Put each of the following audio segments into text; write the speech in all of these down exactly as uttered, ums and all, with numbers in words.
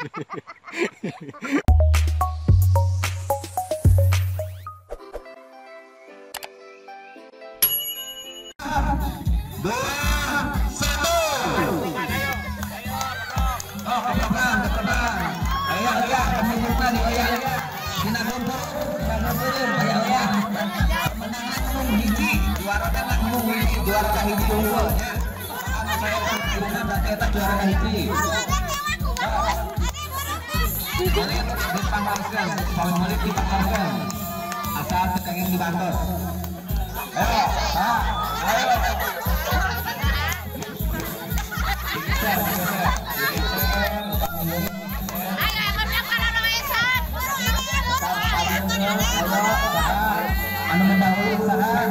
Dua, satu. Oh, ke belakang, ke belakang. Ayo, ayo, kami buka nih, ayo. Kita kumpul, kita kumpul, ayo, ayo. Menangan mung hiji, juara kan mung hiji, juara ka hiji unggul ya. Sama saya kan kita berarti eta juara ka hiji. Kalian dipanggilkan, kalau balik dipanggilkan. Asal tekengin dibantu. Ayo, ha, ayo. Anu mendahului usaha.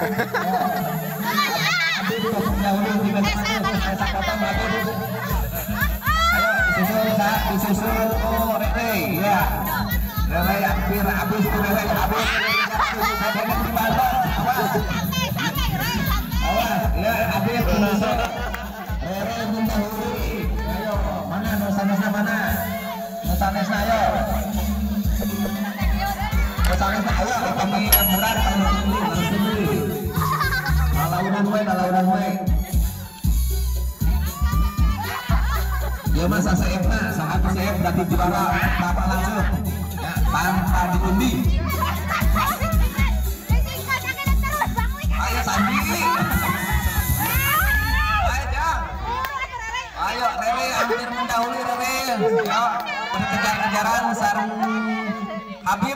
Abi juga mendahului di mana-mana saya sakatan lagi. Ayo disusul sa, disusul. Oh, Rere, ya. Rere hampir habis tuh Rere habis. Saya pengen dibantu. Awas, ya habis disusul. Rere mendahului. Ayo, mana Nusa-Nusa mana? Nusa-Nusa ayo. Nusa-Nusa ayo, kami murah kami sendiri. Lalaunan we, lalaunan we. Ya masa C F na, saat C F berarti juara bapak langsung. Ya, tanpa diundi. Ayo Sandi. Ayo Jang. Ayo Rere hampir mendahului Rere. Ya, kejar-kejaran sarung Habib.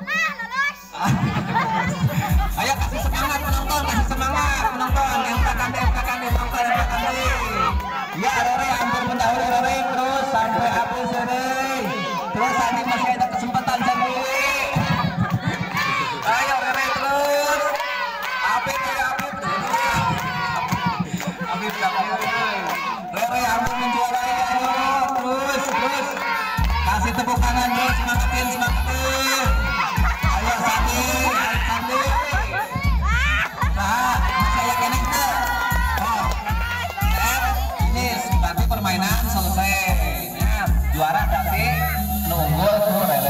Ayo kasih semangat penonton, kasih semangat penonton. M K K D, M K K D, penonton M K K D. Ya Rere hampir mendahului Rere, terus sampai habis Rere. Terus Sandi masih ada kesempatan Sandi. Ayo Rere terus. Habib ya Habib. Habib Habib. Rere hampir menjuarai ayo terus terus. Kasih tepuk tangan terus, semangatin semangatin. Ayo Sandi, ayo Sandi. Nah, saya kena itu. Oh, eh, ini berarti permainan selesai. Ya, juara berarti nunggu tuh Rere.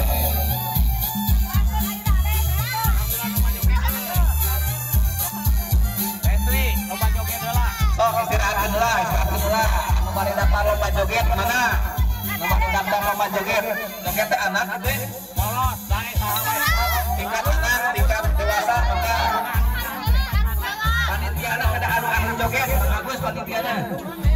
Estri, lomba joget dulu. Oh, istirahat dulu lah, istirahat dulu lah. Nomor dapat lomba joget mana? Nomor dapat lomba joget. Joget teh anak gede. Polos, dari sahabat. Tingkat anak, tingkat dewasa, enggak. Panitia ada anu anu joget, bagus panitianya.